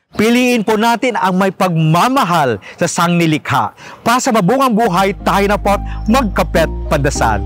Piliin po natin ang may pagmamahal sa sangnilikha. Para sa mabungang buhay, tayo na po't magkapet pandasal.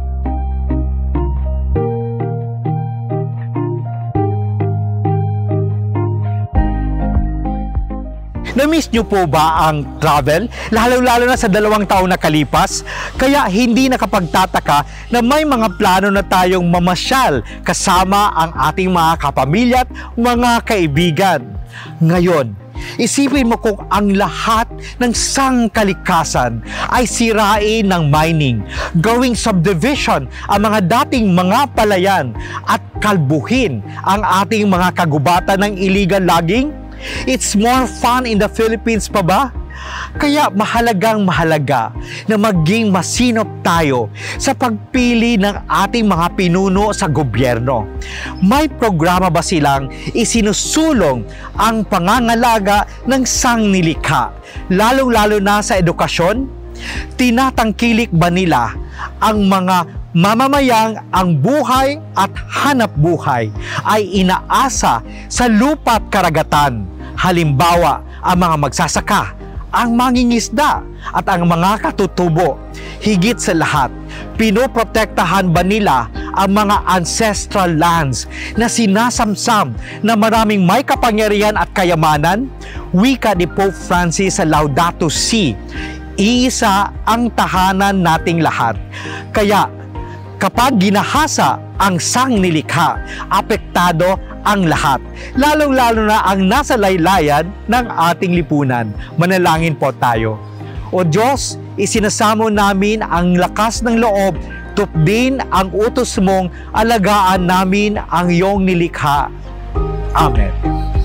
Na-miss nyo po ba ang travel? Lalo-lalo na sa 2 taon na kalipas? Kaya hindi nakapagtataka na may mga plano na tayong mamasyal kasama ang ating mga kapamilya at mga kaibigan. Ngayon, isipin mo kung ang lahat ng sangkalikasan ay sirain ng mining, gawing subdivision ang mga dating mga palayan at kalbuhin ang ating mga kagubatan ng illegal logging. It's more fun in the Philippines pa ba? Kaya mahalaga na maging masinop tayo sa pagpili ng ating mga pinuno sa gobyerno. May programa ba silang isinusulong ang pangangalaga ng sangnilikha, lalong-lalo na sa edukasyon? Tinatangkilik ba nila ang mga mamamayang ang buhay at hanap buhay ay inaasa sa lupa at karagatan? Halimbawa, ang mga magsasaka, ang mangingisda at ang mga katutubo. Higit sa lahat, pinoprotektahan ba nila ang mga ancestral lands na sinasamsam na maraming may kapangyarihan at kayamanan? Wika ni Pope Francis sa Laudato Si, iisa ang tahanan nating lahat. Kaya kapag ginahasa ang sangnilikha, apektado ang lahat, lalong-lalo na ang nasa laylayan ng ating lipunan. Manalangin po tayo. O Diyos, isinasamo namin ang lakas ng loob, tupdin ang utos mong alagaan namin ang iyong nilikha. Amen.